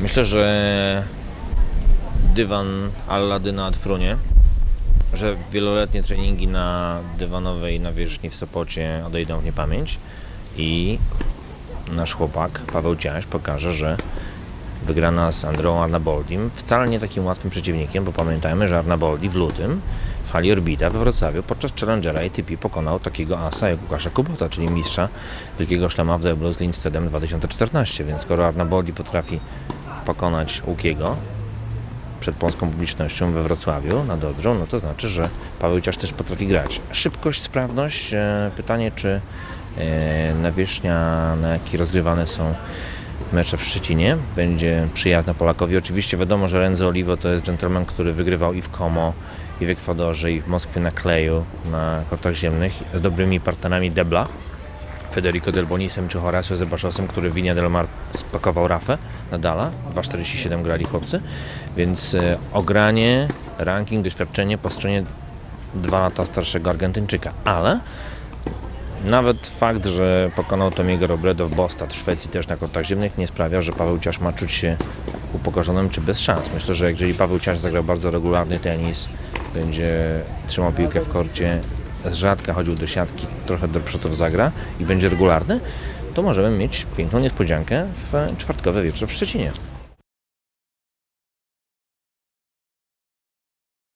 Myślę, że dywan Alladyna ad Frunie, że wieloletnie treningi na dywanowej nawierzchni w Sopocie odejdą w niepamięć i nasz chłopak Paweł Ciaś pokaże, że wygrana z Andreą Arnaboldim wcale nie takim łatwym przeciwnikiem, bo pamiętajmy, że Arnaboldi w lutym w hali Orbita we Wrocławiu podczas Challengera ATP pokonał takiego asa jak Łukasza Kubota, czyli mistrza Wielkiego Szlema w deblu z Lindstedem 2014, więc skoro Arnaboldi potrafi pokonać Łukiego przed polską publicznością we Wrocławiu nad Odrą, no to znaczy, że Paweł Ciaś też potrafi grać. Szybkość, sprawność, pytanie, czy nawierzchnia, na jakiej rozgrywane są mecze w Szczecinie, będzie przyjazna Polakowi. Oczywiście wiadomo, że Renzo Olivo to jest dżentelmen, który wygrywał i w Como, i w Ekwadorze, i w Moskwie na kleju, na kortach ziemnych, z dobrymi partnerami debla, Federico Del Bonisem czy Horacio Zebaszosem, który w Viña del Mar spakował Rafę Nadala, 2,47 grali chłopcy, więc ogranie, ranking, doświadczenie po stronie 2 lata starszego Argentyńczyka, ale nawet fakt, że pokonał Tomiego Robredo w Båstad w Szwecji też na kortach ziemnych nie sprawia, że Paweł Ciaś ma czuć się upokorzonym czy bez szans. Myślę, że jeżeli Paweł Ciaś zagrał bardzo regularny tenis, będzie trzymał piłkę w korcie, z rzadka chodził do siatki, trochę do przodów zagra i będzie regularny, to możemy mieć piękną niespodziankę w czwartkowy wieczór w Szczecinie.